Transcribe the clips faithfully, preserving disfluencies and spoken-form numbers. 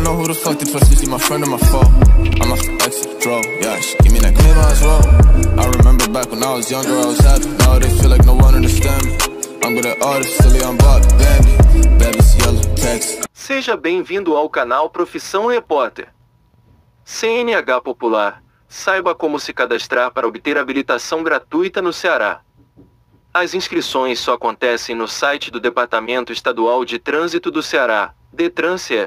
don't know who the fuck to trust. Is she my friend or my foe? I'm off the exit, bro. Yeah, she give me that clean as well. I remember back when I was younger, I was happy. Now they feel like no one understand me. I'm good at artists, silly, I'm Bob, Bambi. Baby's yellow, text. Seja bem-vindo ao canal Profissão Repórter. C N H Popular. Saiba como se cadastrar para obter habilitação gratuita no Ceará. As inscrições só acontecem no site do Departamento Estadual de Trânsito do Ceará, DETRAN-C E.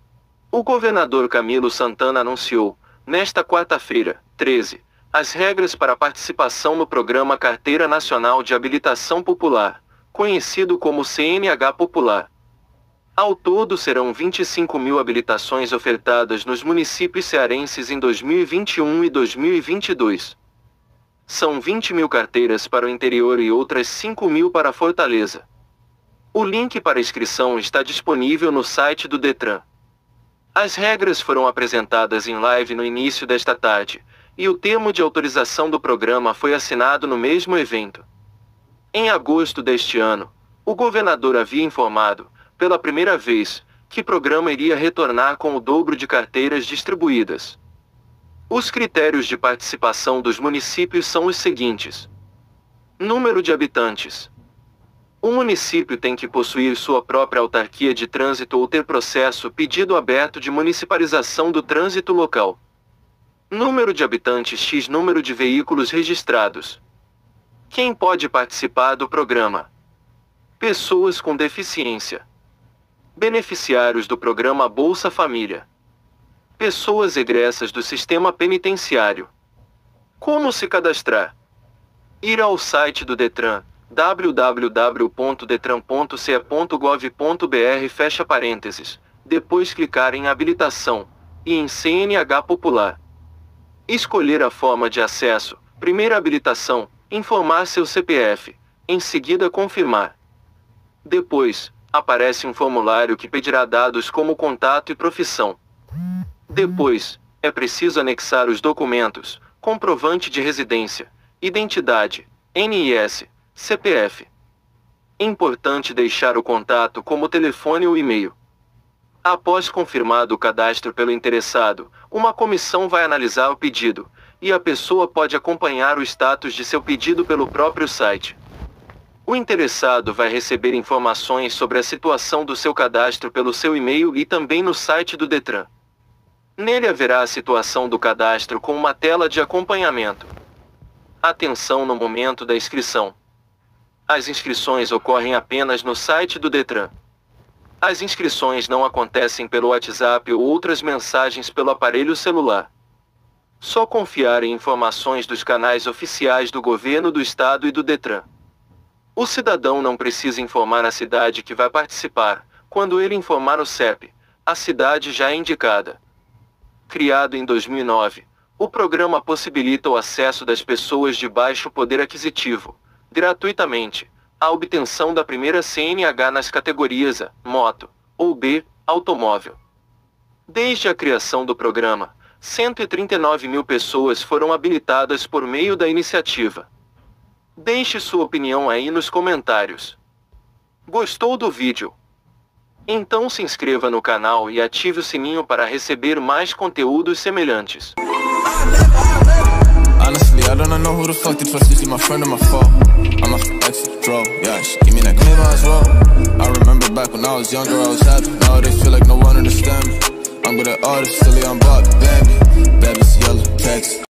O governador Camilo Santana anunciou, nesta quarta-feira, treze, as regras para a participação no Programa Carteira Nacional de Habilitação Popular, conhecido como C N H Popular. Ao todo serão vinte e cinco mil habilitações ofertadas nos municípios cearenses em dois mil e vinte e um e dois mil e vinte e dois. São vinte mil carteiras para o interior e outras cinco mil para Fortaleza. O link para inscrição está disponível no site do DETRAN. As regras foram apresentadas em live no início desta tarde, e o termo de autorização do programa foi assinado no mesmo evento. Em agosto deste ano, o governador havia informado, pela primeira vez, que o programa iria retornar com o dobro de carteiras distribuídas. Os critérios de participação dos municípios são os seguintes. Número de habitantes. O município tem que possuir sua própria autarquia de trânsito ou ter processo pedido aberto de municipalização do trânsito local. Número de habitantes x número de veículos registrados. Quem pode participar do programa? Pessoas com deficiência. Beneficiários do programa Bolsa Família. Pessoas egressas do sistema penitenciário. Como se cadastrar? Ir ao site do DETRAN, w w w ponto detran ponto c e ponto gov ponto b r, fecha parênteses, depois clicar em habilitação, e em C N H Popular. Escolher a forma de acesso, primeira habilitação, informar seu C P F, em seguida confirmar. Depois, aparece um formulário que pedirá dados como contato e profissão. Depois, é preciso anexar os documentos, comprovante de residência, identidade, N I S, C P F. Importante deixar o contato como telefone ou e-mail. Após confirmado o cadastro pelo interessado, uma comissão vai analisar o pedido, e a pessoa pode acompanhar o status de seu pedido pelo próprio site. O interessado vai receber informações sobre a situação do seu cadastro pelo seu e-mail e também no site do DETRAN. Nele haverá a situação do cadastro com uma tela de acompanhamento. Atenção no momento da inscrição. As inscrições ocorrem apenas no site do DETRAN. As inscrições não acontecem pelo WhatsApp ou outras mensagens pelo aparelho celular. Só confiar em informações dos canais oficiais do governo do estado e do DETRAN. O cidadão não precisa informar a cidade que vai participar. Quando ele informar o C E P, a cidade já é indicada. Criado em dois mil e nove, o programa possibilita o acesso das pessoas de baixo poder aquisitivo, gratuitamente, à obtenção da primeira C N H nas categorias A, moto, ou B, automóvel. Desde a criação do programa, cento e trinta e nove mil pessoas foram habilitadas por meio da iniciativa. Deixe sua opinião aí nos comentários. Gostou do vídeo? Então se inscreva no canal e ative o sininho para receber mais conteúdos semelhantes. Honestly, I don't know who the fuck to trust. Is she my friend or my foe? I'm off the exit, bro. Yeah, she give me that clean as well. I remember back when I was younger, I was happy. Now they feel like no one understand me. I'm good at artists, silly, I'm Bob, Bambi.